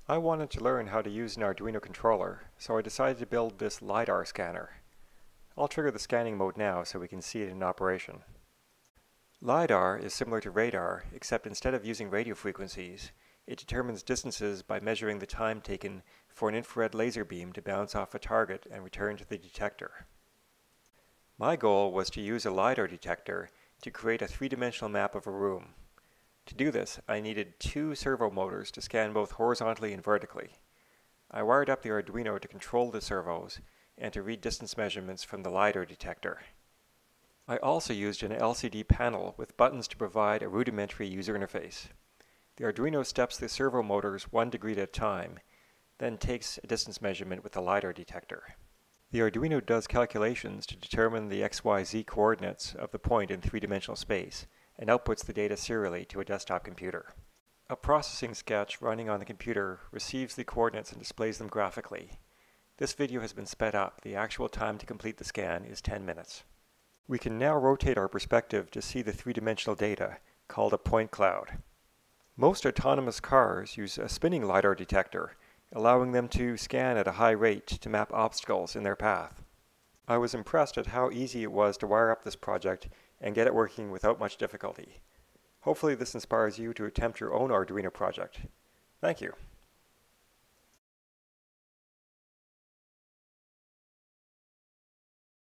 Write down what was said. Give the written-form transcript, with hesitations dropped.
I wanted to learn how to use an Arduino controller, so I decided to build this LIDAR scanner. I'll trigger the scanning mode now so we can see it in operation. LIDAR is similar to radar, except instead of using radio frequencies, it determines distances by measuring the time taken for an infrared laser beam to bounce off a target and return to the detector. My goal was to use a LIDAR detector to create a three-dimensional map of a room. To do this, I needed two servo motors to scan both horizontally and vertically. I wired up the Arduino to control the servos and to read distance measurements from the LIDAR detector. I also used an LCD panel with buttons to provide a rudimentary user interface. The Arduino steps the servo motors 1 degree at a time, then takes a distance measurement with the LIDAR detector. The Arduino does calculations to determine the XYZ coordinates of the point in three-dimensional space and outputs the data serially to a desktop computer. A processing sketch running on the computer receives the coordinates and displays them graphically. This video has been sped up. The actual time to complete the scan is 10 minutes. We can now rotate our perspective to see the three-dimensional data, called a point cloud. Most autonomous cars use a spinning LIDAR detector, allowing them to scan at a high rate to map obstacles in their path. I was impressed at how easy it was to wire up this project and get it working without much difficulty. Hopefully this inspires you to attempt your own Arduino project. Thank you.